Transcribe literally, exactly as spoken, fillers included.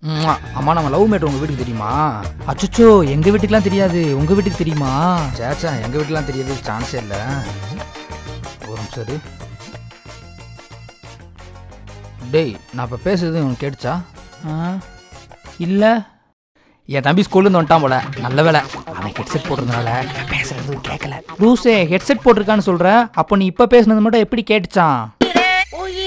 அம்மா நம்ம love mat உங்கள் வீட்டுக்கு தெரியுமா? அச்சோ எங்கள் வீட்டுக்குலாம் தெரியாது, உங்கள் வீட்டுக்கு தெரியுமா? சேச்சா எங்கள் வீட்டுக்குலாம் தெரியாது, சான்ஸே இல்லை. ஒரு நிமிஷம் சரி. டேய் நான் இப்போ பேசுறது உனக்கு கேட்டுச்சா? ஆ இல்லை. என் தம்பி ஸ்கூல்லேருந்து வந்துட்டான் போல. நல்ல வேலை அவன் ஹெட்செட் போட்டிருந்தனால பேசுறது கேட்கல. லூசே ஹெட்செட் போட்டிருக்கான்னு சொல்கிற, அப்போ நீ இப்போ பேசுனது மட்டும் எப்படி கேட்டுச்சான்?